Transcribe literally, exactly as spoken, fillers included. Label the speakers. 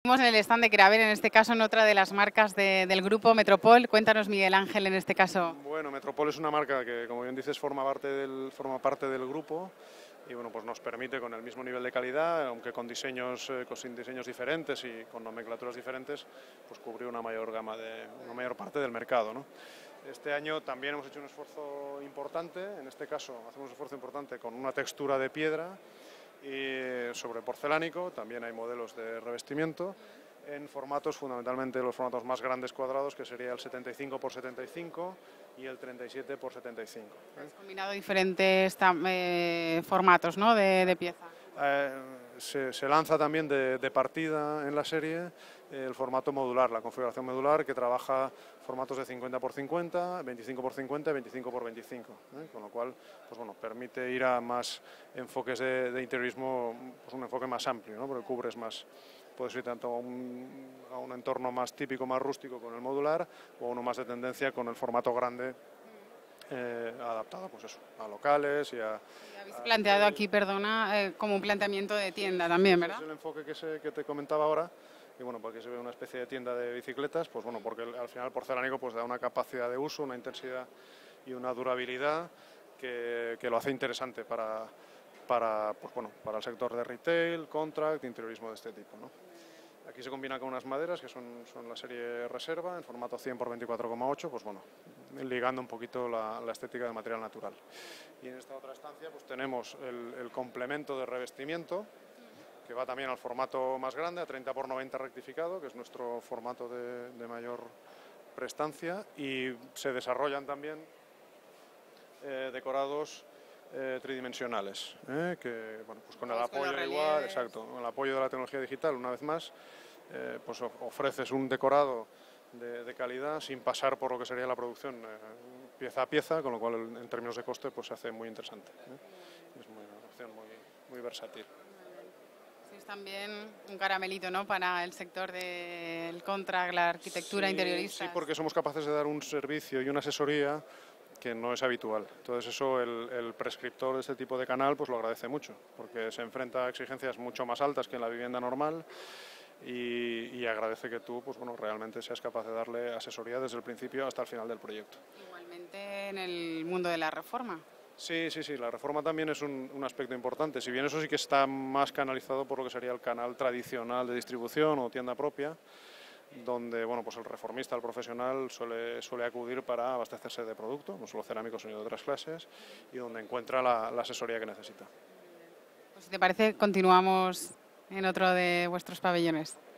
Speaker 1: Estamos en el stand de Kraber, en este caso en otra de las marcas de, del grupo Metropol. Cuéntanos, Miguel Ángel, en este caso.
Speaker 2: Bueno, Metropol es una marca que, como bien dices, forma parte del, forma parte del grupo y bueno, pues nos permite con el mismo nivel de calidad, aunque con diseños, eh, con diseños diferentes y con nomenclaturas diferentes, pues cubrir una mayor gama de, una mayor parte del mercado, ¿no? Este año también hemos hecho un esfuerzo importante, en este caso hacemos un esfuerzo importante con una textura de piedra y sobre porcelánico, también hay modelos de revestimiento en formatos, fundamentalmente los formatos más grandes cuadrados, que sería el setenta y cinco por setenta y cinco y el treinta y siete por setenta y cinco. ¿eh?
Speaker 1: Has combinado diferentes eh, formatos, ¿no?, de, de pieza.
Speaker 2: Eh, se, se lanza también de, de partida en la serie eh, el formato modular, la configuración modular, que trabaja formatos de cincuenta por cincuenta, veinticinco por cincuenta y veinticinco por veinticinco, ¿eh? Con lo cual pues bueno, permite ir a más enfoques de, de interiorismo, pues un enfoque más amplio, ¿no? Porque cubres más, puedes ir tanto a un, a un entorno más típico, más rústico con el modular, o uno más de tendencia con el formato grande. Eh, adaptado pues eso, a locales y a...
Speaker 1: Y habéis planteado aquí, perdona, eh, como un planteamiento de tienda también, ¿verdad?
Speaker 2: Es el enfoque que, se, que te comentaba ahora, y bueno, porque se ve una especie de tienda de bicicletas, pues bueno, porque al final el porcelánico pues da una capacidad de uso, una intensidad y una durabilidad que, que lo hace interesante para, para, pues bueno, para el sector de retail, contract, interiorismo de este tipo, ¿no? Aquí se combina con unas maderas que son, son la serie reserva, en formato cien por veinticuatro coma ocho, pues bueno, ligando un poquito la, la estética del material natural. Y en esta otra estancia pues tenemos el, el complemento de revestimiento, que va también al formato más grande, a treinta por noventa rectificado, que es nuestro formato de, de mayor prestancia, y se desarrollan también eh, decorados Eh, tridimensionales, ¿eh? que bueno, pues con el apoyo igual, exacto, con el apoyo de la tecnología digital, una vez más, eh, pues ofreces un decorado de, de calidad sin pasar por lo que sería la producción eh, pieza a pieza, con lo cual en términos de coste pues se hace muy interesante, ¿eh? Es muy, una opción muy, muy versátil.
Speaker 1: Sí, es también un caramelito, ¿no?, para el sector del contract, la arquitectura
Speaker 2: sí,
Speaker 1: interiorista.
Speaker 2: Sí, porque somos capaces de dar un servicio y una asesoría que no es habitual. Entonces eso el, el prescriptor de este tipo de canal pues lo agradece mucho, porque se enfrenta a exigencias mucho más altas que en la vivienda normal y, y agradece que tú pues bueno, realmente seas capaz de darle asesoría desde el principio hasta el final del proyecto.
Speaker 1: Igualmente en el mundo de la reforma.
Speaker 2: Sí, sí, sí, la reforma también es un, un aspecto importante, si bien eso sí que está más canalizado por lo que sería el canal tradicional de distribución o tienda propia, donde bueno, pues el reformista, el profesional, suele, suele acudir para abastecerse de producto, no solo cerámicos sino de otras clases, y donde encuentra la, la asesoría que necesita.
Speaker 1: Pues si te parece, continuamos en otro de vuestros pabellones.